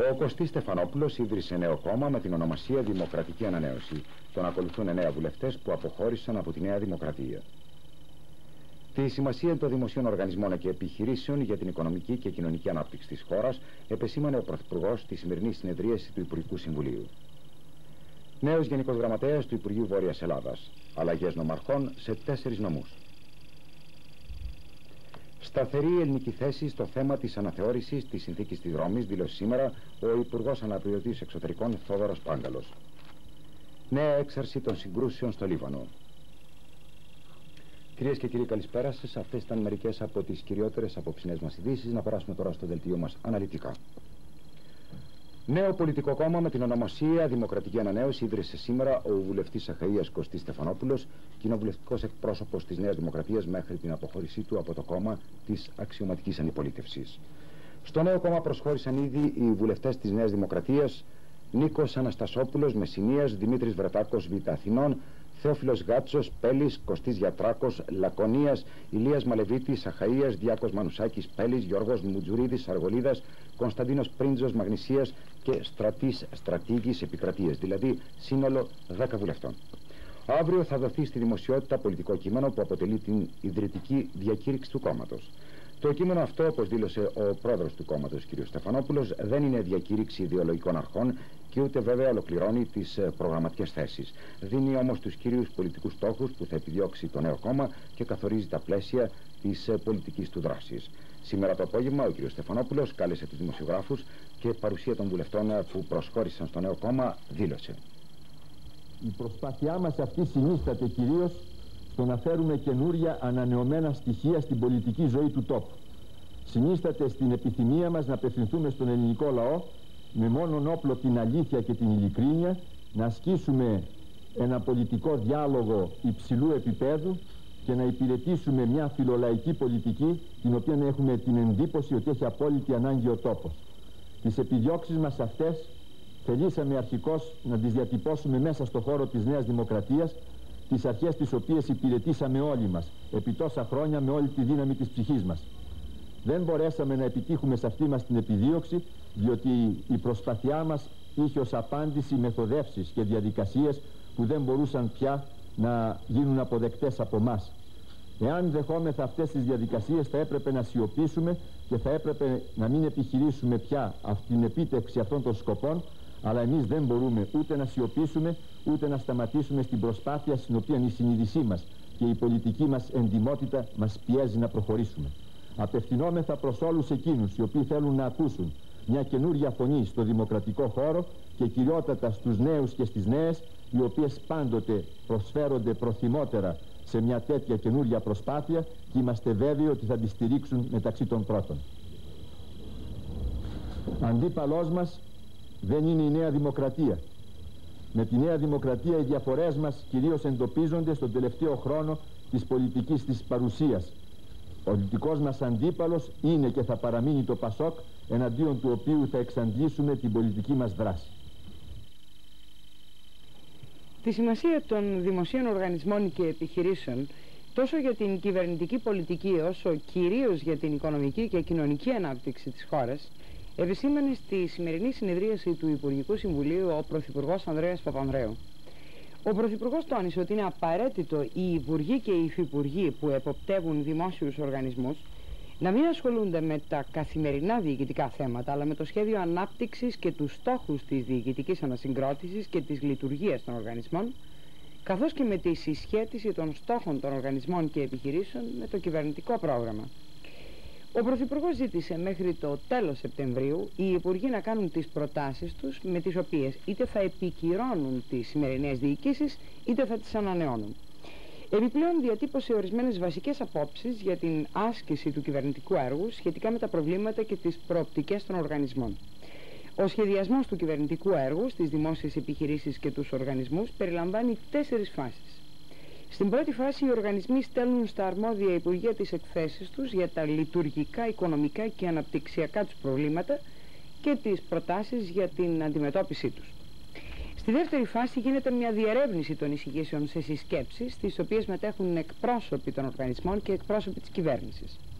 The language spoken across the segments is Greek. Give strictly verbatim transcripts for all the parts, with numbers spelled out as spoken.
Ο Κωστής Στεφανόπουλος ίδρυσε νέο κόμμα με την ονομασία Δημοκρατική Ανανέωση. Τον ακολουθούν εννέα βουλευτές που αποχώρησαν από τη Νέα Δημοκρατία. Τη σημασία των δημοσίων οργανισμών και επιχειρήσεων για την οικονομική και κοινωνική ανάπτυξη της χώρας επεσήμανε ο Πρωθυπουργός στη σημερινή συνεδρίαση του Υπουργικού Συμβουλίου. Νέος Γενικός Γραμματέας του Υπουργείου Βόρειας Ελλάδας. Αλλαγές νομαρχών σε τέσσερις νομούς. Σταθερή ελληνική θέση στο θέμα της αναθεώρησης της συνθήκης της Ρώμης, δήλωσε σήμερα ο Υπουργός Αναπληρωτής Εξωτερικών Θόδωρος Πάγκαλος. Νέα έξαρση των συγκρούσεων στο Λίβανο. Κυρίες και κύριοι, καλησπέρα σας. Αυτές ήταν μερικές από τις κυριότερες απόψινές μας ειδήσεις. Να περάσουμε τώρα στο δελτίο μας αναλυτικά. Νέο πολιτικό κόμμα με την ονομασία Δημοκρατική Ανανέωση ίδρυσε σήμερα ο βουλευτής Αχαΐας Κωστής Στεφανόπουλος, κοινοβουλευτικός εκπρόσωπος της Νέας Δημοκρατίας μέχρι την αποχώρησή του από το κόμμα της αξιωματικής αντιπολίτευσης. Στο νέο κόμμα προσχώρησαν ήδη οι βουλευτές της Νέας Δημοκρατίας Νίκος Αναστασόπουλος Μεσσηνίας, Δημήτρης Βρετάκος Β' Αθηνών, Θεόφιλος Γάτσος, Πέλης, Κωστής Γιατράκος, Λακωνίας, Ηλίας Μαλεβίτης, Αχαΐας, Διάκος Μανουσάκης, Πέλης, Γιώργος Μουτζουρίδης, Αργολίδας, Κωνσταντίνος Πρίντζος Μαγνησίας και Στρατής Στρατήγης Επικρατείας, δηλαδή σύνολο δέκα βουλευτών. Αύριο θα δοθεί στη δημοσιότητα πολιτικό κείμενο που αποτελεί την ιδρυτική διακήρυξη του κόμματος. Το κείμενο αυτό, όπως δήλωσε ο πρόεδρος του κόμματος κ. Στεφανόπουλος, δεν είναι διακήρυξη ιδεολογικών αρχών και ούτε βέβαια ολοκληρώνει τις προγραμματικές θέσεις. Δίνει όμως τους κύριους πολιτικούς στόχους που θα επιδιώξει το νέο κόμμα και καθορίζει τα πλαίσια της πολιτικής του δράσης. Σήμερα το απόγευμα ο κ. Στεφανόπουλος κάλεσε τους δημοσιογράφους και παρουσία των βουλευτών που προσχώρησαν στο νέο κόμμα δήλωσε: Η προσπάθειά μας αυτή συνίσταται κυρίως στο να φέρουμε καινούρια ανανεωμένα στοιχεία στην πολιτική ζωή του τόπου. Συνίσταται στην επιθυμία μας να απευθυνθούμε στον ελληνικό λαό με μόνον όπλο την αλήθεια και την ειλικρίνεια, να ασκήσουμε ένα πολιτικό διάλογο υψηλού επίπεδου και να υπηρετήσουμε μια φιλολαϊκή πολιτική την οποία έχουμε την εντύπωση ότι έχει απόλυτη ανάγκη ο τόπος. Τις επιδιώξεις μας αυτές θελήσαμε αρχικώς να τις διατυπώσουμε μέσα στο χώρο της Νέας Δημοκρατίας, τις αρχές τις οποίες υπηρετήσαμε όλοι μας επί τόσα χρόνια με όλη τη δύναμη της ψυχής μας. Δεν μπορέσαμε να επιτύχουμε σε αυτή μας την επιδίωξη, διότι η προσπάθειά μας είχε ως απάντηση μεθοδεύσεις και διαδικασίες που δεν μπορούσαν πια να γίνουν αποδεκτές από μας. Εάν δεχόμεθα αυτές τις διαδικασίες, θα έπρεπε να σιωπήσουμε και θα έπρεπε να μην επιχειρήσουμε πια αυτή την επίτευξη αυτών των σκοπών, αλλά εμείς δεν μπορούμε ούτε να σιωπήσουμε ούτε να σταματήσουμε στην προσπάθεια στην οποία η συνείδησή μας και η πολιτική μας εντιμότητα μας πιέζει να προχωρήσουμε. Απευθυνόμεθα προς όλους εκείνους οι οποίοι θέλουν να ακούσουν μια καινούρια φωνή στο δημοκρατικό χώρο και κυριότατα στους νέους και στις νέες, οι οποίες πάντοτε προσφέρονται προθυμότερα σε μια τέτοια καινούρια προσπάθεια και είμαστε βέβαιοι ότι θα τη στηρίξουν μεταξύ των πρώτων. Αντίπαλός μας δεν είναι η Νέα Δημοκρατία. Με τη Νέα Δημοκρατία οι διαφορές μας κυρίως εντοπίζονται στον τελευταίο χρόνο της πολιτικής της παρουσίας. Ο πολιτικός μας αντίπαλος είναι και θα παραμείνει το ΠΑΣΟΚ, εναντίον του οποίου θα εξαντλήσουμε την πολιτική μας δράση. Τη σημασία των δημοσίων οργανισμών και επιχειρήσεων τόσο για την κυβερνητική πολιτική όσο κυρίως για την οικονομική και κοινωνική ανάπτυξη της χώρας επισήμανε στη σημερινή συνεδρίαση του Υπουργικού Συμβουλίου ο Πρωθυπουργός Ανδρέας Παπανδρέου. Ο Πρωθυπουργός τόνισε ότι είναι απαραίτητο οι υπουργοί και οι υφυπουργοί που εποπτεύουν δημόσιους οργανισμούς να μην ασχολούνται με τα καθημερινά διοικητικά θέματα, αλλά με το σχέδιο ανάπτυξης και τους στόχους της διοικητικής ανασυγκρότησης και της λειτουργίας των οργανισμών, καθώς και με τη συσχέτιση των στόχων των οργανισμών και επιχειρήσεων με το κυβερνητικό πρόγραμμα. Ο Πρωθυπουργός ζήτησε μέχρι το τέλος Σεπτεμβρίου οι υπουργοί να κάνουν τις προτάσεις τους με τις οποίες είτε θα επικυρώνουν τις σημερινές διοικήσεις είτε θα τις ανανεώνουν. Επιπλέον διατύπωσε ορισμένες βασικές απόψεις για την άσκηση του κυβερνητικού έργου σχετικά με τα προβλήματα και τις προοπτικές των οργανισμών. Ο σχεδιασμός του κυβερνητικού έργου στις δημόσιες επιχειρήσεις και τους οργανισμούς περιλαμβάνει τέσσερις φάσεις. Στην πρώτη φάση οι οργανισμοί στέλνουν στα αρμόδια υπουργεία τις εκθέσεις τους για τα λειτουργικά, οικονομικά και αναπτυξιακά τους προβλήματα και τις προτάσεις για την αντιμετώπιση τους. Στη δεύτερη φάση γίνεται μια διερεύνηση των εισηγήσεων σε συσκέψεις, στις οποίες μετέχουν εκπρόσωποι των οργανισμών και εκπρόσωποι της κυβέρνησης.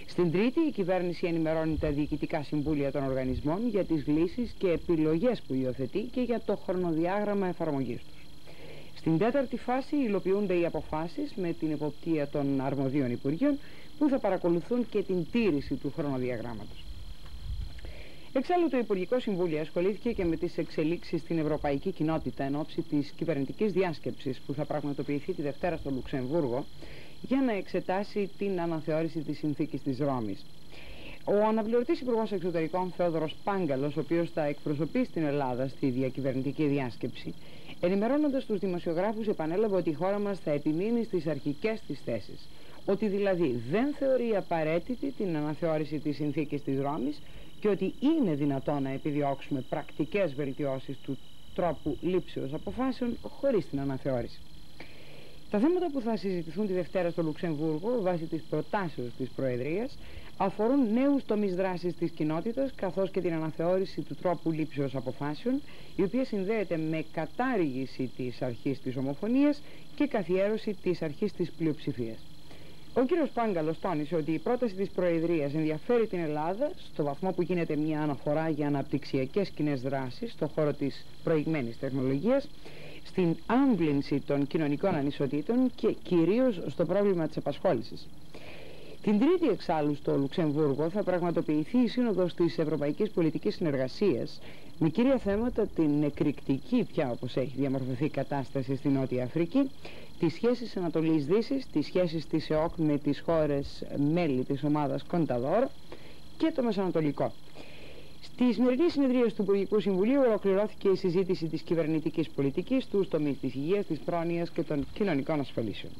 Στην Τρίτη, η κυβέρνηση ενημερώνει τα διοικητικά συμβούλια των οργανισμών για τις λύσεις και επιλογές που υιοθετεί και για το χρονοδιάγραμμα εφαρμογής τους. Στην τέταρτη φάση υλοποιούνται οι αποφάσεις με την εποπτεία των αρμοδίων υπουργείων που θα παρακολουθούν και την τήρηση του χρονοδιαγράμματος. Εξάλλου, το Υπουργικό Συμβούλιο ασχολήθηκε και με τις εξελίξεις στην Ευρωπαϊκή Κοινότητα εν ώψη της κυβερνητικής διάσκεψης που θα πραγματοποιηθεί τη Δευτέρα στο Λουξεμβούργο για να εξετάσει την αναθεώρηση της συνθήκης της Ρώμης. Ο αναπληρωτής Υπουργός Εξωτερικών Θεόδωρος Πάγκαλος, ο οποίος θα εκπροσωπεί στην Ελλάδα στη διακυβερνητική διάσκεψη, ενημερώνοντας τους δημοσιογράφους, επανέλαβε ότι η χώρα μας θα επιμείνει στις αρχικές της θέσεις, ότι δηλαδή δεν θεωρεί απαραίτητη την αναθεώρηση της συνθήκης της Ρώμης και ότι είναι δυνατό να επιδιώξουμε πρακτικές βελτιώσεις του τρόπου λήψεως αποφάσεων χωρίς την αναθεώρηση. Τα θέματα που θα συζητηθούν τη Δευτέρα στο Λουξεμβούργο βάσει της προτάσεως της Προεδρίας αφορούν νέους τομείς δράσης της κοινότητας καθώς και την αναθεώρηση του τρόπου λήψεως αποφάσεων, η οποία συνδέεται με κατάργηση της αρχής της ομοφωνίας και καθιέρωση της αρχής της πλειοψηφίας. Ο κύριος Πάγκαλος τόνισε ότι η πρόταση της Προεδρίας ενδιαφέρει την Ελλάδα στο βαθμό που γίνεται μια αναφορά για αναπτυξιακές κοινές δράσεις στον χώρο της προηγμένης τεχνολογίας, στην άμβλυνση των κοινωνικών ανισοτήτων και κυρίως στο πρόβλημα της απασχόλησης. Την Τρίτη εξάλλου στο Λουξεμβούργο θα πραγματοποιηθεί η Σύνοδος της Ευρωπαϊκής Πολιτικής Συνεργασίας με κύρια θέματα την εκρηκτική πια, όπως έχει διαμορφωθεί, κατάσταση στην Νότια Αφρική, τις σχέσεις Ανατολής Δύσης, τις σχέσεις της ΕΟΚ με τις χώρες μέλη της ομάδας Κονταδόρ και το Μεσανατολικό. Στη σημερινή συνεδρία του Υπουργικού Συμβουλίου ολοκληρώθηκε η συζήτηση της κυβερνητικής πολιτικής στους τομείς της υγείας, της πρόνοιας και των κοινωνικών ασφαλίσεων.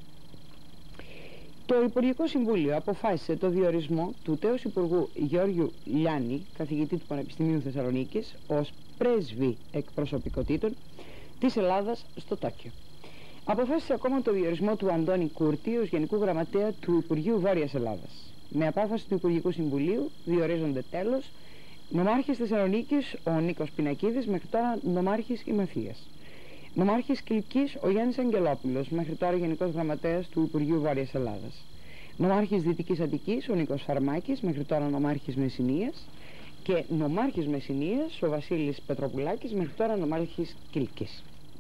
Το Υπουργικό Συμβούλιο αποφάσισε το διορισμό του τέως Υπουργού Γεώργιου Λιάννη, καθηγητή του Πανεπιστημίου Θεσσαλονίκης, ως πρέσβη εκπροσωπικότητων της Ελλάδας στο Τόκιο. Αποφάσισε ακόμα το διορισμό του Αντώνη Κούρτη ως Γενικού Γραμματέα του Υπουργείου Βόρειας Ελλάδας. Με απόφαση του Υπουργικού Συμβουλίου διορίζονται τέλος νομάρχης Θεσσαλονίκης ο Νίκος Πινακίδης, μέχρι τώρα νομάρχης Ημαθίας. Νομάρχης Κιλκής ο Γιάννης Αγγελόπουλος, μέχρι τώρα Γενικός Γραμματέας του Υπουργείου Βόρειας Ελλάδας. Νομάρχης Δυτικής Αττικής ο Νίκος Φαρμάκης, μέχρι τώρα νομάρχης Μεσσηνίας. Και νομάρχης Μεσσηνίας ο Βασίλης Πετροπουλάκης, μέχρι τώρα νομάρχης Κιλκής.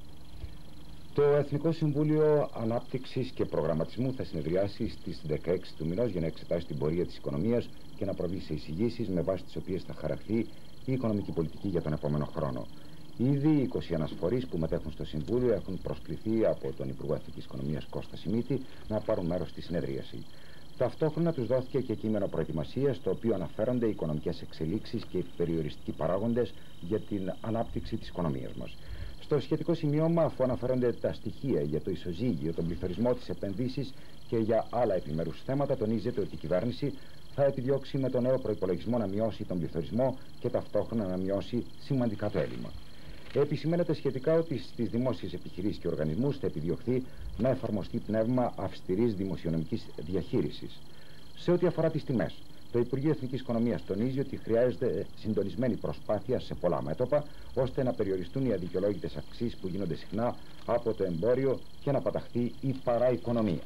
Το Εθνικό Συμβούλιο Ανάπτυξης και Προγραμματισμού θα συνεδριάσει στις δεκαέξι του μηνός για να εξετάσει την πορεία της οικονομίας και να προβεί σε εισηγήσεις με βάση τις οποίες θα χαραχθεί η οικονομική πολιτική για τον επόμενο χρόνο. Ήδη είκοσι ένα φορείς που μετέχουν στο Συμβούλιο έχουν προσκληθεί από τον Υπουργό Εθνικής Οικονομίας Κώστα Σιμίτη να πάρουν μέρος στη συνεδρίαση. Ταυτόχρονα τους δόθηκε και κείμενο προετοιμασίας, στο οποίο αναφέρονται οι οικονομικές εξελίξεις και οι περιοριστικοί παράγοντες για την ανάπτυξη της οικονομίας μας. Στο σχετικό σημείωμα, αφού αναφέρονται τα στοιχεία για το ισοζύγιο, τον πληθωρισμό, τις επενδύσεις και για άλλα επιμέρους θέματα, τονίζεται ότι η κυβέρνηση θα επιδιώξει με τον νέο προϋπολογισμό να μειώσει τον πληθωρισμό και ταυτόχρονα να μειώσει σημαντικά το έλλειμμα. Επισημαίνεται σχετικά ότι στις δημόσιες επιχειρήσεις και οργανισμούς θα επιδιωχθεί να εφαρμοστεί πνεύμα αυστηρής δημοσιονομικής διαχείρισης. Σε ό,τι αφορά τις τιμές, το Υπουργείο Εθνικής Οικονομίας τονίζει ότι χρειάζεται συντονισμένη προσπάθεια σε πολλά μέτωπα, ώστε να περιοριστούν οι αδικαιολόγητες αυξήσεις που γίνονται συχνά από το εμπόριο και να παταχθεί η παραοικονομία.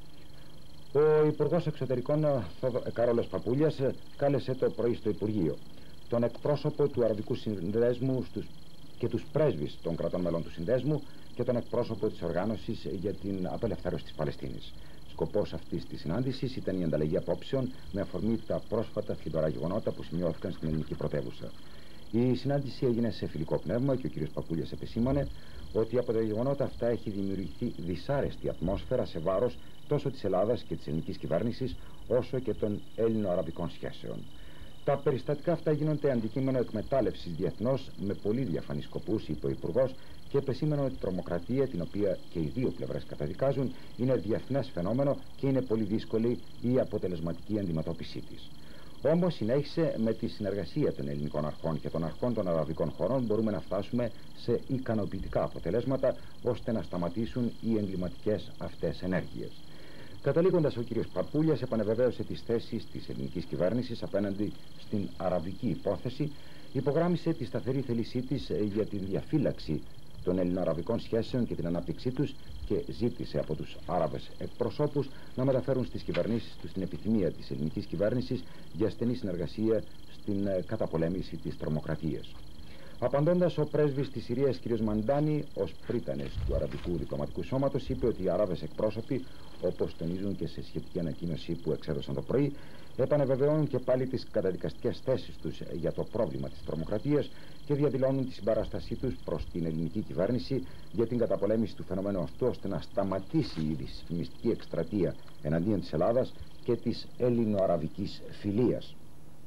Ο Υπουργός Εξωτερικών Καρόλος Παπούλιας κάλεσε το πρωί στο Υπουργείο τον εκπρόσωπο του Αραβικού Συνδέσμου στους και τους πρέσβεις των κρατών μελών του Συνδέσμου και τον εκπρόσωπο της Οργάνωσης για την Απελευθέρωση της Παλαιστίνης. Σκοπός αυτής της συνάντησης ήταν η ανταλλαγή απόψεων με αφορμή τα πρόσφατα θλιβερά γεγονότα που σημειώθηκαν στην ελληνική πρωτεύουσα. Η συνάντηση έγινε σε φιλικό πνεύμα και ο κ. Παπούλιας επεσήμανε ότι από τα γεγονότα αυτά έχει δημιουργηθεί δυσάρεστη ατμόσφαιρα σε βάρος τόσο της Ελλάδας και της ελληνικής κυβέρνησης, όσο και των Έλληνο-αραβικών σχέσεων. Τα περιστατικά αυτά γίνονται αντικείμενο εκμετάλλευσης διεθνώς με πολύ διαφανείς σκοπούς, είπε ο Υπουργός, και επεσήμανε ότι η τρομοκρατία, την οποία και οι δύο πλευρές καταδικάζουν, είναι διεθνές φαινόμενο και είναι πολύ δύσκολη η αποτελεσματική αντιμετώπιση της. Όμως, συνέχισε, με τη συνεργασία των ελληνικών αρχών και των αρχών των αραβικών χωρών μπορούμε να φτάσουμε σε ικανοποιητικά αποτελέσματα ώστε να σταματήσουν οι εγκληματικές αυτές ενέργειες. Καταλήγοντας, ο κ. Παπούλιας επανεβεβαίωσε τις θέσεις της ελληνικής κυβέρνησης απέναντι στην αραβική υπόθεση, υπογράμμισε τη σταθερή θέλησή της για τη διαφύλαξη των ελληνοαραβικών σχέσεων και την ανάπτυξή τους και ζήτησε από τους Άραβες εκπροσώπους να μεταφέρουν στις κυβερνήσεις τους την επιθυμία της ελληνικής κυβέρνησης για στενή συνεργασία στην καταπολέμηση της τρομοκρατίας. Απαντώντας, ο πρέσβης της Συρίας κ. Μαντάνη, ως πρίτανες του Αραβικού Διπλωματικού Σώματος, είπε ότι οι Άραβες εκπρόσωποι, όπως τονίζουν και σε σχετική ανακοίνωση που εξέδωσαν το πρωί, επανεβεβαιώνουν και πάλι τις καταδικαστικές θέσεις τους για το πρόβλημα της τρομοκρατίας και διαδηλώνουν τη συμπαράστασή τους προς την ελληνική κυβέρνηση για την καταπολέμηση του φαινομένου αυτού, ώστε να σταματήσει η δυσφημιστική εκστρατεία εναντίον της Ελλάδας και της ελληνοαραβικής φιλίας.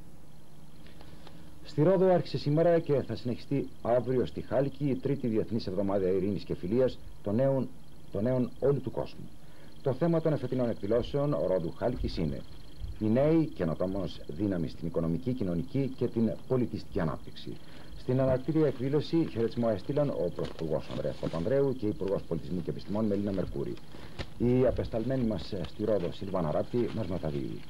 Στη Ρόδο άρχισε σήμερα και θα συνεχιστεί αύριο στη Χάλκη η τρίτη Διεθνής Εβδομάδα Ειρήνης και Φιλίας των νέων, των νέων όλου του κόσμου. Το θέμα των εφετινών εκδηλώσεων Ρόδου Χάλκης είναι οι νέοι καινοτόμως δύναμη στην οικονομική, κοινωνική και την πολιτιστική ανάπτυξη. Στην ανακτήρια εκδήλωση χαιρετισμό έστειλαν ο Πρωθυπουργός Ανδρέας Παπανδρέου και η Υπουργός Πολιτισμού και Επιστημών Μελίνα Μερκούρη. Η απεσταλμένη μας στη Ρόδο Σιλβάνα Ράπτη μας μεταδίδει.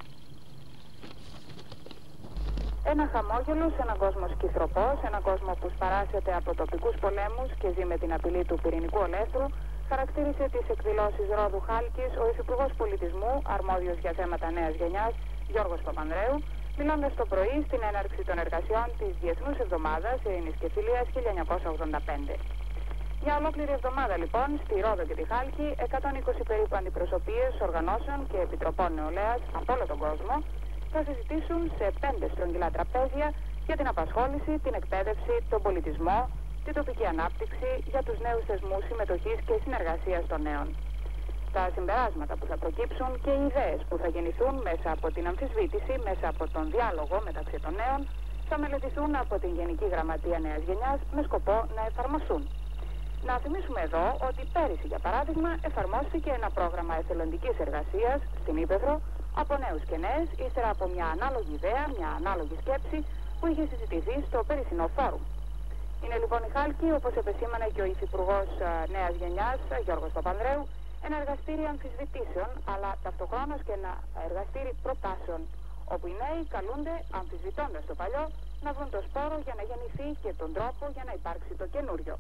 Ένα χαμόγελο σε έναν κόσμο σκυθροπό, σε έναν κόσμο που σπαράσεται από τοπικούς πολέμους και ζει με την απειλή του πυρηνικού ολέθρου, χαρακτήρισε τις εκδηλώσεις Ρόδου Χάλκης ο Υφυπουργός Πολιτισμού, αρμόδιος για θέματα νέας γενιάς, Γιώργος Παπανδρέου, μιλώντας το πρωί στην έναρξη των εργασιών της Διεθνούς Εβδομάδας Ειρήνης και Φιλίας χίλια εννιακόσια ογδόντα πέντε. Για ολόκληρη εβδομάδα λοιπόν, στη Ρόδο και τη Χάλκη, εκατόν είκοσι περίπου αντιπροσωπείες οργανώσεων και επιτροπών νεολαίας από όλο τον κόσμο θα συζητήσουν σε πέντε στρογγυλά τραπέζια για την απασχόληση, την εκπαίδευση, τον πολιτισμό, την τοπική ανάπτυξη, για τους νέους θεσμούς συμμετοχής και συνεργασίας των νέων. Τα συμπεράσματα που θα προκύψουν και οι ιδέες που θα γεννηθούν μέσα από την αμφισβήτηση, μέσα από τον διάλογο μεταξύ των νέων, θα μελετηθούν από την Γενική Γραμματεία Νέας Γενιάς με σκοπό να εφαρμοστούν. Να θυμίσουμε εδώ ότι πέρυσι, για παράδειγμα, εφαρμόστηκε ένα πρόγραμμα εθελοντικής εργασίας στην Ύπαιθρο από νέους και νέες, ύστερα από μια ανάλογη ιδέα, μια ανάλογη σκέψη που είχε συζητηθεί στο περσινό φόρουμ. Είναι λοιπόν η Χάλκη, όπως επεσήμανε και ο Υφυπουργός Νέας Γενιάς, Γιώργος Παπανδρέου, ένα εργαστήρι αμφισβητήσεων, αλλά ταυτοχρόνως και ένα εργαστήρι προτάσεων, όπου οι νέοι καλούνται, αμφισβητώντας το παλιό, να βρουν το σπόρο για να γεννηθεί και τον τρόπο για να υπάρξει το καινούριο.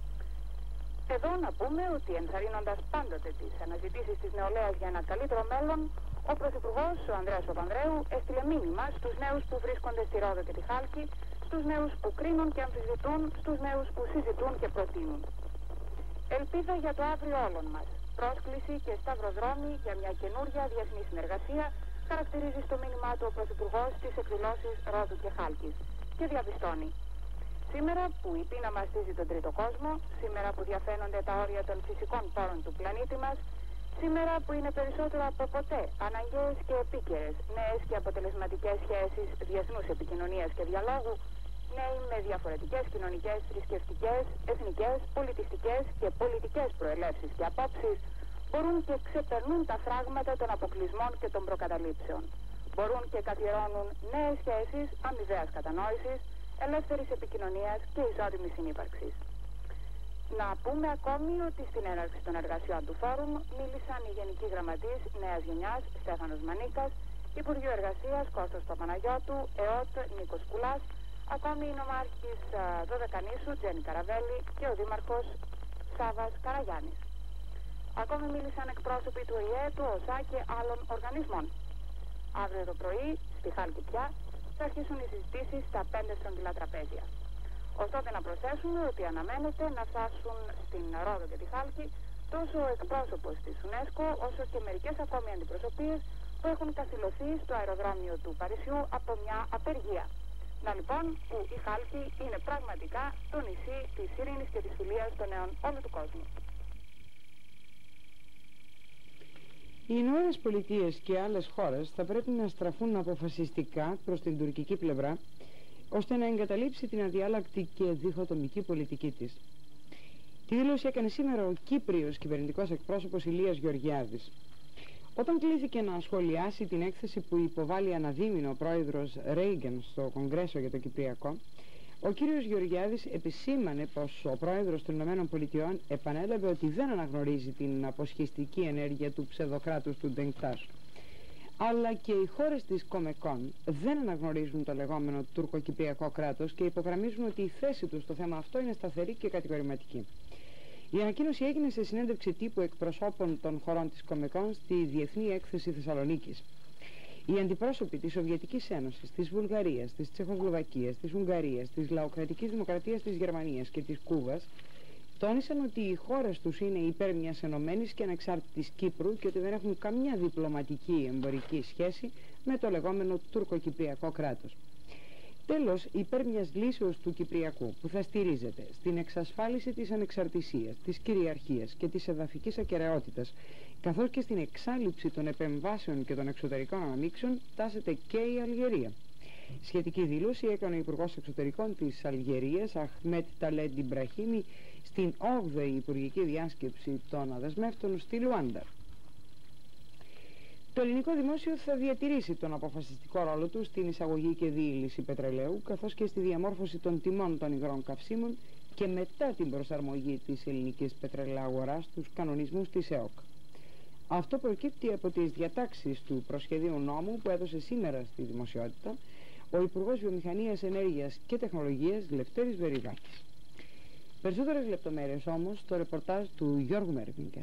Εδώ να πούμε ότι ενθαρρύνοντας πάντοτε τις αναζητήσεις της νεολαίας για ένα καλύτερο μέλλον, ο Πρωθυπουργός, ο Ανδρέας Παπανδρέου, έστειλε μήνυμα στους νέους που βρίσκονται στη Ρόδο και τη Χάλκη, στους νέους που κρίνουν και αμφισβητούν, στους νέους που συζητούν και προτείνουν. Ελπίδα για το αύριο όλων μας. Πρόσκληση και σταυροδρόμι για μια καινούρια διεθνή συνεργασία χαρακτηρίζει στο μήνυμά του ο Πρωθυπουργός τις εκδηλώσεις Ρόδου και Χάλκης και διαπιστώνει. Σήμερα που η πείνα μαστίζει τον τρίτο κόσμο, σήμερα που διαφαίνονται τα όρια των φυσικών πόρων του πλανήτη μας, σήμερα που είναι περισσότερο από ποτέ αναγκαίες και επίκαιρες νέες και αποτελεσματικές σχέσεις διεθνούς επικοινωνίας και διαλόγου, νέοι με διαφορετικές κοινωνικές, θρησκευτικές, εθνικές, πολιτιστικές και πολιτικές προελεύσεις και απόψεις μπορούν και ξεπερνούν τα φράγματα των αποκλεισμών και των προκαταλήψεων. Μπορούν και καθιερώνουν νέες σχέσεις αμοιβαίας κατανόησης, ελεύθερης επικοινωνίας και ισότιμης συνύπαρξης. Να πούμε ακόμη ότι στην έναρξη των εργασιών του φόρουμ μίλησαν οι Γενικοί Γραμματείς Νέας Γενιάς Στέφανος Μανίκας, Υπουργείο Εργασίας Κώστας Παπαναγιώτου, ΕΟΤ Νίκος Κουλάς, ακόμη οι νομάρχης Δωδεκανήσου Τζένι Καραβέλη και ο Δήμαρχος Σάβας Καραγιάννης. Ακόμη μίλησαν εκπρόσωποι του ΟΗΕ, του ΟΣΑ και άλλων οργανισμών. Αύριο το πρωί, στη Χάλκη πια, θα αρχίσουν οι συζητήσεις στα πέντε στρογγυλά τραπέζια. Ωστότε να προσθέσουμε ότι αναμένεται να φτάσουν στην Ρόδο και τη Χάλκη τόσο ο εκπρόσωπος της UNESCO όσο και μερικές ακόμη αντιπροσωπείες που έχουν καθυλωθεί στο αεροδρόμιο του Παρισιού από μια απεργία. Να λοιπόν που η Χάλκη είναι πραγματικά το νησί της ειρήνης και της φιλίας των νέων όλου του κόσμου. Οι Ηνωμένες Πολιτείες και άλλες χώρες θα πρέπει να στραφούν αποφασιστικά προς την τουρκική πλευρά, ώστε να εγκαταλείψει την αδιάλακτη και διχοτομική πολιτική της. Τη δήλωση έκανε σήμερα ο Κύπριος κυβερνητικός εκπρόσωπος Ηλίας Γεωργιάδης. Όταν κλήθηκε να σχολιάσει την έκθεση που υποβάλλει αναδίμηνο ο πρόεδρος Ρέιγκαν στο Κογκρέσο για το Κυπριακό, ο κύριος Γεωργιάδης επισήμανε πως ο πρόεδρος των Ηνωμένων Πολιτειών επανέλαβε ότι δεν αναγνωρίζει την αποσχιστική ενέργεια του ψευδοκράτους του Ντενκτάρ. Αλλά και οι χώρες της Κομεκόν δεν αναγνωρίζουν το λεγόμενο τουρκοκυπριακό κράτος και υπογραμμίζουν ότι η θέση τους στο θέμα αυτό είναι σταθερή και κατηγορηματική. Η ανακοίνωση έγινε σε συνέντευξη τύπου εκπροσώπων των χωρών της Κομεκόν στη Διεθνή Έκθεση Θεσσαλονίκης. Οι αντιπρόσωποι της Σοβιετικής Ένωσης, της Βουλγαρίας, της Τσεχοσλοβακίας, της Ουγγαρίας, της Λαοκρατικής Δημοκρατίας της Γερμανίας και της Κούβας τόνισαν ότι οι χώρες τους είναι υπέρ μιας ενωμένης και ανεξάρτητης Κύπρου και ότι δεν έχουν καμιά διπλωματική εμπορική σχέση με το λεγόμενο τουρκοκυπριακό κράτος. Τέλος, υπέρ μιας λύσεως του Κυπριακού που θα στηρίζεται στην εξασφάλιση της ανεξαρτησίας, της κυριαρχίας και της εδαφικής ακεραιότητας, καθώς και στην εξάλληψη των επεμβάσεων και των εξωτερικών αναμίξεων, τάσεται και η Αλγερία. Σχετική δήλωση έκανε ο Υπουργός Εξωτερικών της Αλγερίας, Αχμέτ Ταλέντ Ιμπραχίμι, στην όγδοη Υπουργική Διάσκεψη των Αδεσμεύτων στη Λουάντα. Το ελληνικό δημόσιο θα διατηρήσει τον αποφασιστικό ρόλο του στην εισαγωγή και διήλυση πετρελαίου, καθώς και στη διαμόρφωση των τιμών των υγρών καυσίμων και μετά την προσαρμογή της ελληνικής πετρελαγοράς στους κανονισμούς της ΕΟΚ. Αυτό προκύπτει από τις διατάξεις του προσχεδίου νόμου που έδωσε σήμερα στη δημοσιότητα ο Υπουργός Βιομηχανίας, Ενέργειας και Τεχνολογίας Λευτέρης Βεριδάκης. Περισσότερες λεπτομέρειες όμως στο ρεπορτάζ του Γιώργου Μέρβινγκα.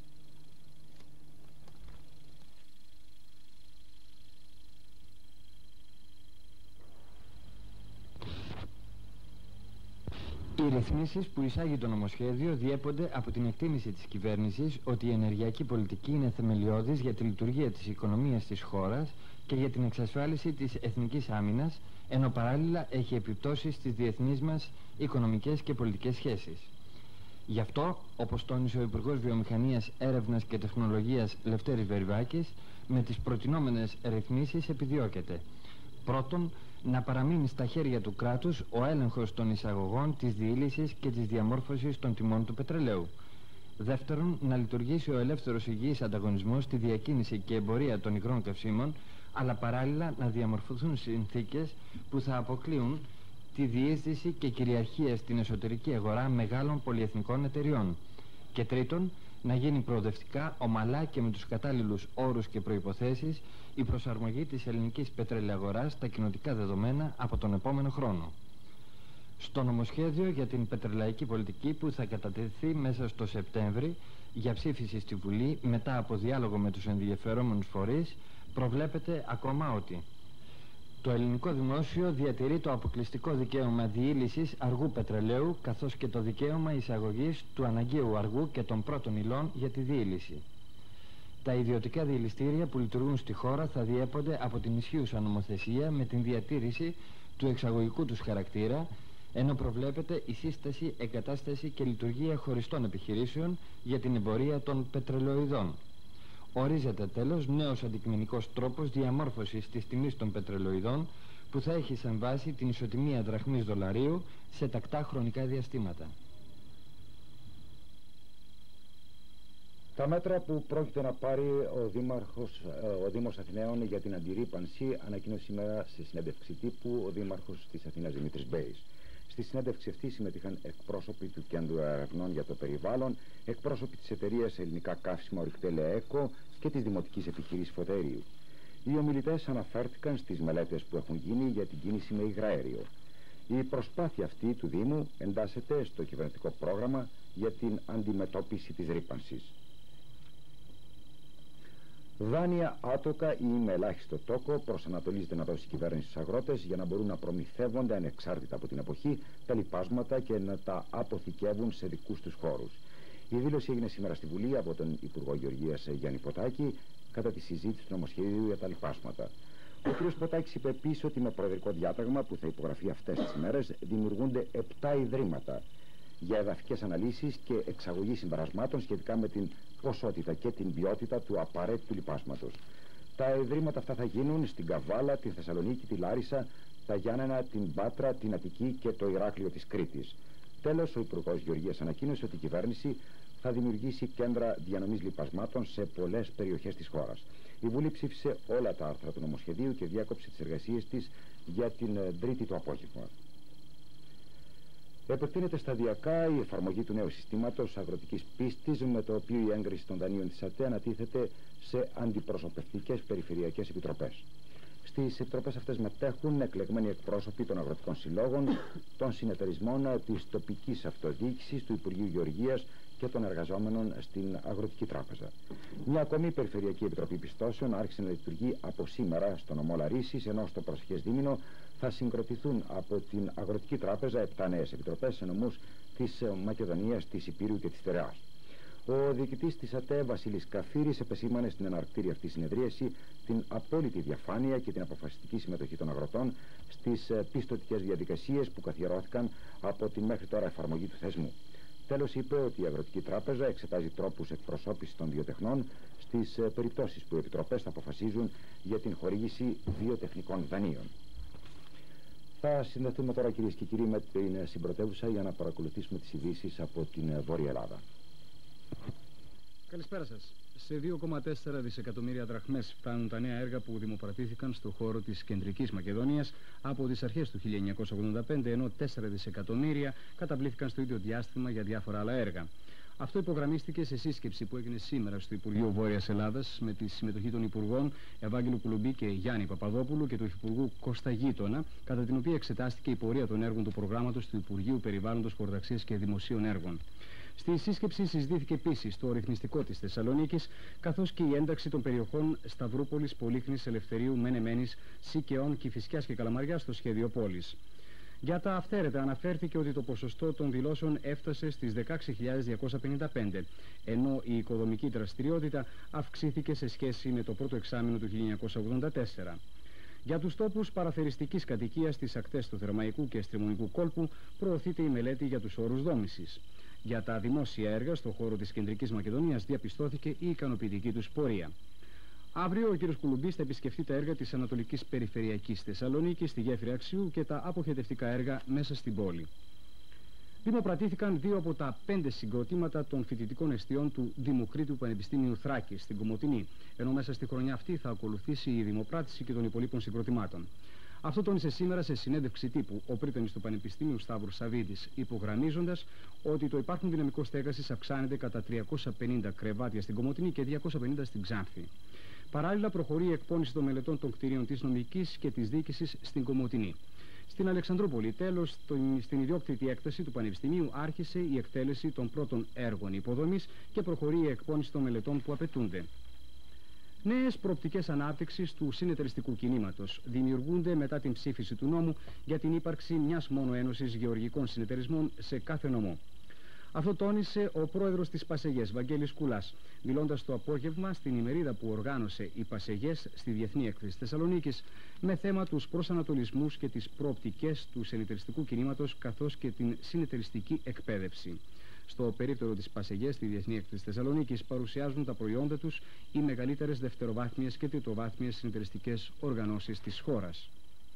Οι ρυθμίσεις που εισάγει το νομοσχέδιο διέπονται από την εκτίμηση της κυβέρνησης ότι η ενεργειακή πολιτική είναι θεμελιώδης για τη λειτουργία της οικονομίας της χώρας και για την εξασφάλιση της εθνικής άμυνας, ενώ παράλληλα έχει επιπτώσεις στις διεθνείς μας οικονομικές και πολιτικές σχέσεις. Γι' αυτό, όπως τόνισε ο Υπουργός Βιομηχανίας, Έρευνας και Τεχνολογίας Λευτέρης Βεριδάκης, με τις προτινόμενες ρυθμίσεις επιδιώκεται: πρώτον, να παραμείνει στα χέρια του κράτους ο έλεγχος των εισαγωγών, της διήλυσης και της διαμόρφωσης των τιμών του πετρελαίου. Δεύτερον, να λειτουργήσει ο ελεύθερος υγιής ανταγωνισμός στη διακίνηση και εμπορία των υγρών καυσίμων, αλλά παράλληλα να διαμορφωθούν συνθήκες που θα αποκλείουν τη διείσδυση και κυριαρχία στην εσωτερική αγορά μεγάλων πολυεθνικών εταιριών. Και τρίτον, να γίνει προοδευτικά, ομαλά και με τους κατάλληλους όρους και προϋποθέσεις η προσαρμογή της ελληνικής πετρελαιαγοράς στα κοινοτικά δεδομένα από τον επόμενο χρόνο. Στο νομοσχέδιο για την πετρελαϊκή πολιτική που θα κατατεθεί μέσα στο Σεπτέμβρη για ψήφιση στη Βουλή μετά από διάλογο με τους ενδιαφερόμενους φορείς, προβλέπεται ακόμα ότι το ελληνικό δημόσιο διατηρεί το αποκλειστικό δικαίωμα διήλυσης αργού πετρελαίου, καθώς και το δικαίωμα εισαγωγής του αναγκαίου αργού και των πρώτων υλών για τη διήλυση. Τα ιδιωτικά διηλυστήρια που λειτουργούν στη χώρα θα διέπονται από την ισχύουσα νομοθεσία με την διατήρηση του εξαγωγικού τους χαρακτήρα, ενώ προβλέπεται η σύσταση, εγκατάσταση και λειτουργία χωριστών επιχειρήσεων για την εμπορία των πετρελοειδών. Ορίζεται τέλος νέος αντικειμενικός τρόπος διαμόρφωσης της τιμής των πετρελοειδών που θα έχει σαν βάση την ισοτιμία δραχμής δολαρίου σε τακτά χρονικά διαστήματα. Τα μέτρα που πρόκειται να πάρει ο, Δήμαρχος, ο Δήμος Αθηναίων για την αντιρρήπανση ανακοίνωσε σήμερα σε συνέντευξη τύπου ο Δήμαρχος της Αθήνας Δημήτρης Μπέης. Στη συνέντευξη αυτή συμμετείχαν εκπρόσωποι του Κέντρου Ερευνών για το Περιβάλλον, εκπρόσωποι της εταιρείας Ελληνικά Καύσιμα Ορυκτέλε ΕΚΟ και της Δημοτικής Επιχειρήσης Φωταερίου. Οι ομιλητές αναφέρθηκαν στις μελέτες που έχουν γίνει για την κίνηση με υγραέριο. Η προσπάθεια αυτή του Δήμου εντάσσεται στο κυβερνητικό πρόγραμμα για την αντιμετώπιση της ρύπανσης. Δάνεια άτοκα ή με ελάχιστο τόκο προσανατολίζεται να δώσει η κυβέρνηση στους αγρότες για να μπορούν να προμηθεύονται ανεξάρτητα από την εποχή τα λοιπάσματα και να τα αποθηκεύουν σε δικούς τους χώρους. Η δήλωση έγινε σήμερα στη Βουλή από τον Υπουργό Γεωργίας Γιάννη Ποτάκη κατά τη συζήτηση του νομοσχεδίου για τα λοιπάσματα. Ο κ. Ποτάκης είπε επίσης ότι με προεδρικό διάταγμα που θα υπογραφεί αυτές τις ημέρες δημιουργούνται επτά ιδρύματα για εδαφικές αναλύσεις και εξαγωγή συμπερασμάτων σχετικά με την ποσότητα και την ποιότητα του απαραίτητου λοιπάσματος. Τα ιδρύματα αυτά θα γίνουν στην Καβάλα, τη Θεσσαλονίκη, τη Λάρισα, τα Γιάννενα, την Πάτρα, την Αττική και το Ηράκλειο της Κρήτης. Τέλος, ο Υπουργός Γεωργίας ανακοίνωσε ότι η κυβέρνηση θα δημιουργήσει κέντρα διανομής λοιπασμάτων σε πολλές περιοχές της χώρας. Η Βουλή ψήφισε όλα τα άρθρα του νομοσχεδίου και διάκοψε τις εργασίες της για την Τρίτη το απόγευμα. Επεκτείνεται σταδιακά η εφαρμογή του νέου συστήματος αγροτικής πίστης, με το οποίο η έγκριση των δανείων της ΑΤΕ ανατίθεται σε αντιπροσωπευτικές περιφερειακές επιτροπές. Στις επιτροπές αυτές μετέχουν εκλεγμένοι εκπρόσωποι των αγροτικών συλλόγων, των συνεταιρισμών, της τοπικής αυτοδιοίκησης, του Υπουργείου Γεωργίας και των εργαζόμενων στην Αγροτική Τράπεζα. Μια ακόμη Περιφερειακή Επιτροπή Πιστώσεων άρχισε να λειτουργεί από σήμερα στο νομό Λαρίσης, ενώ στο προσεχές δίμηνο θα συγκροτηθούν από την Αγροτική Τράπεζα επτά νέες επιτροπές σε νομούς της Μακεδονίας, της Υπήρου και της Στερεάς. Ο διοικητής της ΑΤΕ, Βασίλης Καφύρης, επεσήμανε στην εναρκτήρια αυτή συνεδρίαση την απόλυτη διαφάνεια και την αποφασιστική συμμετοχή των αγροτών στις πιστωτικές διαδικασίες που καθιερώθηκαν από την μέχρι τώρα εφαρμογή του θεσμού. Τέλος, είπε ότι η Αγροτική Τράπεζα εξετάζει τρόπους εκπροσώπησης των βιοτεχνών στις περιπτώσεις που οι επιτροπές θα αποφασίζουν για την χορήγηση βιοτεχνικών δανείων. Θα συνδεθούμε τώρα, κυρίες και κύριοι, με την συμπρωτεύουσα για να παρακολουθήσουμε τις ειδήσεις από την Βόρεια Ελλάδα. Καλησπέρα σας. Σε δύο κόμμα τέσσερα δισεκατομμύρια δραχμές φτάνουν τα νέα έργα που δημοπρατήθηκαν στο χώρο της Κεντρικής Μακεδονίας από τις αρχές του χίλια εννιακόσια ογδόντα πέντε, ενώ τέσσερα δισεκατομμύρια καταβλήθηκαν στο ίδιο διάστημα για διάφορα άλλα έργα. Αυτό υπογραμμίστηκε σε σύσκεψη που έγινε σήμερα στο Υπουργείο Βόρειας Ελλάδας με τη συμμετοχή των Υπουργών Ευάγγελου Κουλουμπή και Γιάννη Παπαδόπουλου και του Υφυπουργού Κώστα Γείτονα, κατά την οποία εξετάστηκε η πορεία των έργων του προγράμματος του Υπουργείου Περιβάλλοντος, Χωροταξίας και Δημοσίων Έργων. Στη σύσκεψη συζητήθηκε επίσης το ρυθμιστικό της Θεσσαλονίκης, καθώς και η ένταξη των περιοχών Σταυρούπολης, Πολύχνης, Ελευθερίου, Μενεμένης, Σικαιών, Κηφισιάς και Καλαμαριάς στο σχέδιο πόλης. Για τα αυθαίρετα αναφέρθηκε ότι το ποσοστό των δηλώσεων έφτασε στις δεκαέξι χιλιάδες διακόσια πενήντα πέντε, ενώ η οικοδομική δραστηριότητα αυξήθηκε σε σχέση με το πρώτο εξάμηνο του χίλια εννιακόσια ογδόντα τέσσερα. Για τους τόπους παραθεριστικής κατοικίας στις ακτές του Θερμαϊκού και Στριμονικού κόλπου προωθείται η μελέτη για τους όρους δόμησης. Για τα δημόσια έργα στον χώρο της Κεντρικής Μακεδονίας διαπιστώθηκε η ικανοποιητική τους πορεία. Αύριο ο κ. Κουλουμπής θα επισκεφτεί τα έργα της Ανατολικής Περιφερειακής Θεσσαλονίκης, στη γέφυρα Αξιού και τα αποχαιρετευτικά έργα μέσα στην πόλη. Δημοπρατήθηκαν δύο από τα πέντε συγκροτήματα των φοιτητικών εστιών του Δημοκρίτου Πανεπιστήμιου Θράκης στην Κομοτηνή, ενώ μέσα στη χρονιά αυτή θα ακολουθήσει η δημοπράτηση και των υπολείπων συγκροτημάτων. Αυτό τόνισε σήμερα σε συνέντευξη τύπου ο πρίτανης του Πανεπιστήμιου Σταύρος Σαββίδης, υπογραμμίζοντας ότι το υπάρχον δυναμικό στέγασης αυξάνεται κατά τριακόσια πενήντα κρεβάτια στην Κομοτηνή και διακόσια πενήντα στην Ξάνθη. Παράλληλα, προχωρεί η εκπόνηση των μελετών των κτηρίων της νομικής και της διοίκησης στην Κομοτηνή. Στην Αλεξανδρούπολη, τέλος, στην ιδιόκτητη έκταση του Πανεπιστημίου άρχισε η εκτέλεση των πρώτων έργων υποδομής και προχωρεί η εκπόνηση των μελετών που απαιτούνται. Νέες προοπτικές ανάπτυξης του συνεταιριστικού κινήματος δημιουργούνται μετά την ψήφιση του νόμου για την ύπαρξη μιας μόνο ένωσης γεωργικών συνεταιρισμών σε κάθε νομό. Αυτό τόνισε ο πρόεδρος της Πασεγές, Βαγγέλης Κουλάς, μιλώντας το απόγευμα στην ημερίδα που οργάνωσε η Πασεγές στη Διεθνή Έκθεση Θεσσαλονίκης με θέμα τους προσανατολισμούς και τις προοπτικές του συνεταιριστικού κινήματος καθώς και την συνεταιριστική εκπαίδευση. Στο περίπτερο της Πασεγές στη Διεθνή Έκθεση Θεσσαλονίκης παρουσιάζουν τα προϊόντα τους οι μεγαλύτερες δευτεροβάθμιες και τριτοβάθμιες συνεταιριστικές οργανώσεις της χώρας.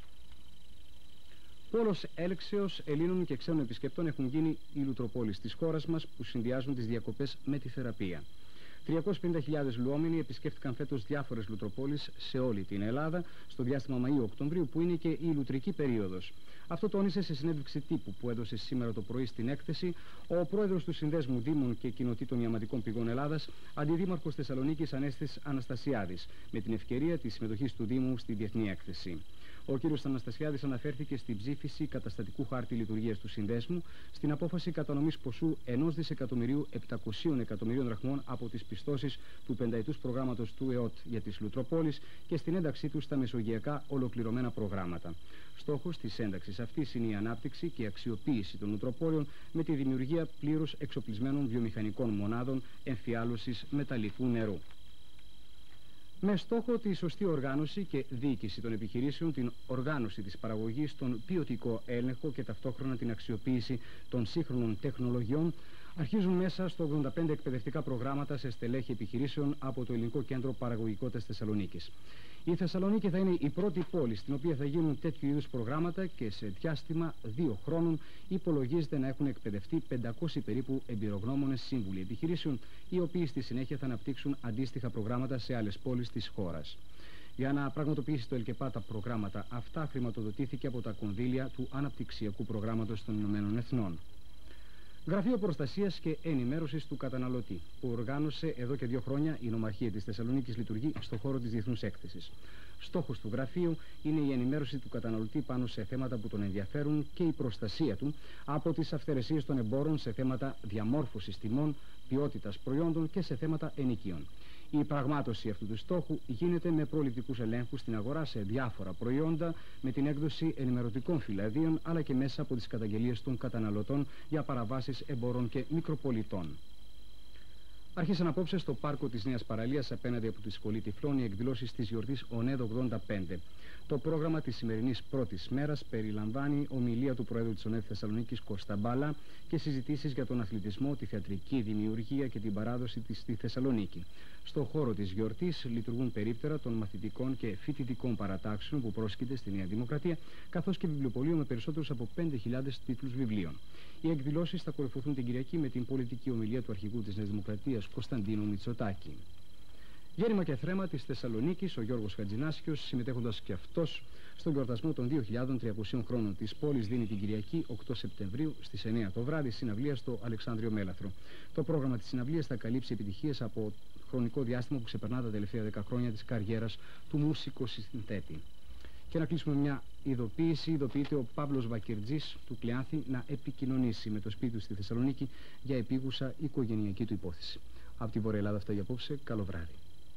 Πόλος έλξεως Ελλήνων και ξένων επισκεπτών έχουν γίνει οι λουτροπόλεις της χώρας μας που συνδυάζουν τις διακοπές με τη θεραπεία. τριακόσιες πενήντα χιλιάδες λουόμενοι επισκέφτηκαν φέτος διάφορες λουτροπόλεις σε όλη την Ελλάδα στο διάστημα Μαΐου-Οκτωβρίου, που είναι και η λουτρική περίοδος. Αυτό τόνισε σε συνέντευξη τύπου που έδωσε σήμερα το πρωί στην έκθεση ο πρόεδρος του Συνδέσμου Δήμων και Κοινοτήτων Ιαματικών Πηγών Ελλάδας, αντιδήμαρχος Θεσσαλονίκης Ανέστης Αναστασιάδης, με την ευκαιρία της συμμετοχής του Δήμου στη Διεθνή Έκθεση. Ο κ. Αναστασιάδης αναφέρθηκε στην ψήφιση καταστατικού χάρτη λειτουργίας του Συνδέσμου, στην απόφαση κατανομής ποσού ενός δισεκατομμυρίου επτακόσιων εκατομμυρίων δραχμών από τις πιστώσεις του πενταετούς προγράμματος του ΕΟΤ για τις λουτροπόλεις και στην ένταξή του στα μεσογειακά ολοκληρωμένα προγράμματα. Στόχος της ένταξης αυτής είναι η ανάπτυξη και η αξιοποίηση των λουτροπόλεων με τη δημιουργία πλήρως εξοπλισμένων βιομηχανικών μονάδων εμφιάλωσης μεταλλικού νερού. Με στόχο τη σωστή οργάνωση και διοίκηση των επιχειρήσεων, την οργάνωση της παραγωγής, τον ποιοτικό έλεγχο και ταυτόχρονα την αξιοποίηση των σύγχρονων τεχνολογιών, αρχίζουν μέσα στο ογδόντα πέντε εκπαιδευτικά προγράμματα σε στελέχη επιχειρήσεων από το Ελληνικό Κέντρο Παραγωγικότητας Θεσσαλονίκης. Η Θεσσαλονίκη θα είναι η πρώτη πόλη στην οποία θα γίνουν τέτοιου είδους προγράμματα και σε διάστημα δύο χρόνων υπολογίζεται να έχουν εκπαιδευτεί πεντακόσιοι περίπου εμπειρογνώμονες σύμβουλοι επιχειρήσεων, οι οποίοι στη συνέχεια θα αναπτύξουν αντίστοιχα προγράμματα σε άλλες πόλεις της χώρας. Για να πραγματοποιήσει το ΕΛΚΕΠΑ τα προγράμματα αυτά χρηματοδοτήθηκε από τα κονδύλια του Αναπτυξιακού Προγράμματος των Ηνωμένων Εθνών. Γραφείο Προστασίας και Ενημέρωσης του Καταναλωτή, που οργάνωσε εδώ και δύο χρόνια η Νομαρχία της Θεσσαλονίκης, λειτουργεί στον χώρο της Διεθνούς Έκθεσης. Στόχος του γραφείου είναι η ενημέρωση του καταναλωτή πάνω σε θέματα που τον ενδιαφέρουν και η προστασία του από τις αυθαιρεσίες των εμπόρων σε θέματα διαμόρφωσης τιμών, ποιότητας προϊόντων και σε θέματα ενοικίων. Η πραγμάτωση αυτού του στόχου γίνεται με προληπτικούς ελέγχους στην αγορά σε διάφορα προϊόντα, με την έκδοση ενημερωτικών φυλαδίων, αλλά και μέσα από τις καταγγελίες των καταναλωτών για παραβάσεις εμπορών και μικροπολιτών. Άρχισαν απόψε στο πάρκο της Νέας Παραλίας απέναντι από τη Σχολή Τυφλών οι εκδηλώσεις της γιορτής ΟΝΕΔ ογδόντα πέντε. Το πρόγραμμα της σημερινής πρώτης μέρας περιλαμβάνει ομιλία του Προέδρου της ΟΝΕΔ Θεσσαλονίκης Κώστα Μπάλα και συζητήσεις για τον αθλητισμό, τη θεατρική δημιουργία και την παράδοση της στη Θεσσαλονίκη. Στο χώρο της γιορτής λειτουργούν περίπτερα των μαθητικών και φοιτητικών παρατάξεων που πρόσκειται στη Νέα Δημοκρατία, καθώς και βιβλιοπωλείο με περισσότερους από πέντε χιλιάδες τίτλους βιβλίων. Οι εκδηλώσεις θα ακολουθούν την Κυριακή με την πολιτική ομιλία του αρχηγού της Νέας Δημοκρατίας Κωνσταντίνου Μητσοτάκη. Γέννημα και θρέμα της Θεσσαλονίκης, ο Γιώργος Χατζηνάσιος, συμμετέχοντας και αυτός στον γιορτασμό των δύο χιλιάδων τριακοσίων χρόνων της πόλης, δίνει την Κυριακή οκτώ Σεπτεμβρίου στις εννιά το βράδυ συναυλία στο Αλεξάνδριο Μέλαθρο. Το πρόγραμμα της συναυλίας θα καλύψει επιτυχίες από χρονικό διάστημα που ξεπερνά τα τελευταία δέκα χρόνια της καριέρας του μουσικοσυνθέτη. Και να κλείσουμε μια ειδοποίηση. Ειδοποιείται ο Παύλος Βακυρτζής του Κλεάνθη να επικοινωνήσει με το σπίτι του στη Θεσσαλονίκη για επίγουσα οικογενειακή του υπόθεση. Από την Βόρεια Ελλάδα αυτά για απόψε. Καλό βράδυ.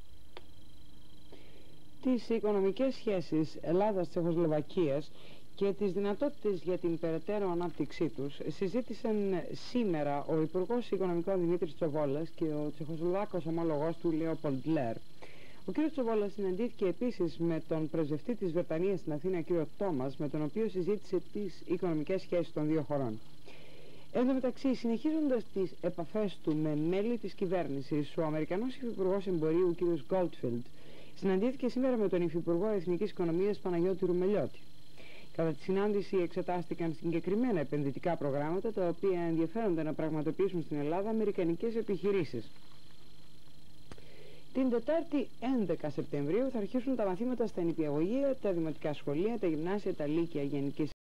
Τις οικονομικές σχέσεις Ελλάδας-Τσεχοσλοβακίας και τις δυνατότητες για την περαιτέρω ανάπτυξή τους συζήτησαν σήμερα ο Υπουργός Οικονομικών Δημήτρης Τσοβόλας και ο Τσεχοσλοβάκος ομόλογός του Λέοπολντ Λέρ. Ο κ. Τσοβόλας συναντήθηκε επίσης με τον πρεσβευτή της Βρετανίας στην Αθήνα, κ. Τόμας, με τον οποίο συζήτησε τις οικονομικές σχέσεις των δύο χωρών. Εν τω μεταξύ, συνεχίζοντας τις επαφές του με μέλη της κυβέρνησης, ο Αμερικανός Υφυπουργός Εμπορίου κ. Γκόλτφιλντ συναντήθηκε σήμερα με τον Υφυπουργό Εθνικής Οικονομίας Παναγιώτη Ρουμελιώτη. Κατά τη συνάντηση εξετάστηκαν συγκεκριμένα επενδυτικά προγράμματα τα οποία ενδιαφέρονται να πραγματοποιήσουν στην Ελλάδα αμερικανικές επιχειρήσεις. Την Τετάρτη έντεκα Σεπτεμβρίου θα αρχίσουν τα μαθήματα στα νηπιαγωγεία, τα δημοτικά σχολεία, τα γυμνάσια, τα λύκεια γενικής